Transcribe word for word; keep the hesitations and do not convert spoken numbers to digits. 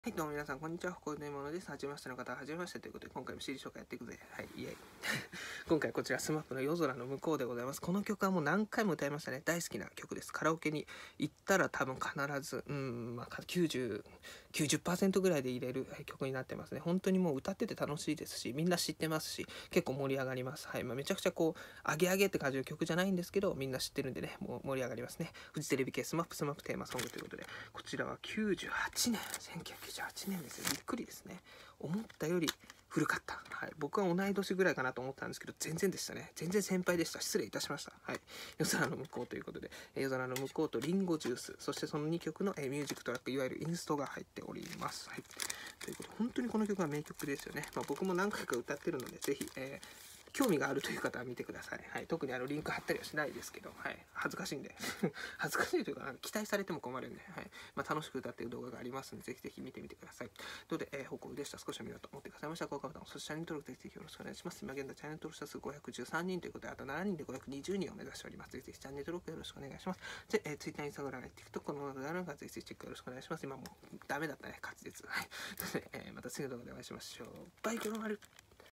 はい、どうも皆さん、こんにちは。こういうものです。はじめましての方は、はじめましてということで、今回も シーディー 紹介やっていくぜ。はい、イエイ。今回こちら、スマップの夜空の向こうでございます。この曲はもう何回も歌いましたね。大好きな曲です。カラオケに行ったら多分必ず、うん、まあ、きゅうじゅう、きゅうじゅっパーセントぐらいで入れる曲になってますね。本当にもう歌ってて楽しいですし、みんな知ってますし、結構盛り上がります。はい、まあ、めちゃくちゃこう、アゲアゲって感じの曲じゃないんですけど、みんな知ってるんでね、もう盛り上がりますね。フジテレビ系スマップスマップテーマソングということで、こちらはきゅうじゅうはちねん、せんきゅうひゃくきゅうじゅうはちねんですよ。びっくりですね。思ったより古かった。はい、僕は同い年ぐらいかなと思ったんですけど、全然でしたね。全然先輩でした。失礼いたしました。はい。夜空の向こうということで、夜空の向こうとリンゴジュース、そしてそのにきょくのミュージックトラック、いわゆるインストが入っております。はい。ということで、本当にこの曲は名曲ですよね。まあ、僕も何回か歌ってるので、ぜひ、えー興味があるという方は見てください。はい、特にあのリンク貼ったりはしないですけど、はい、恥ずかしいんで恥ずかしいというか、期待されても困るんで、はい、まあ、楽しく歌っている動画がありますので、ぜひぜひ見てみてください。ということで、えー、報告でした。少しは見ようと思ってくださいました。高価ボタン、そしてチャンネル登録ぜひぜひよろしくお願いします。今現在チャンネル登録者数ごひゃくじゅうさんにんということで、あとしちにんでごひゃくにじゅうにんを目指しております。ぜひぜひチャンネル登録よろしくお願いします。で、えー、Twitter、Instagram、TikTok のものがあるので、ぜひぜひチェックよろしくお願いします。今もうダメだったね、滑舌。はい。ということで、えー、また次の動画でお会いしましょう。バイバイ。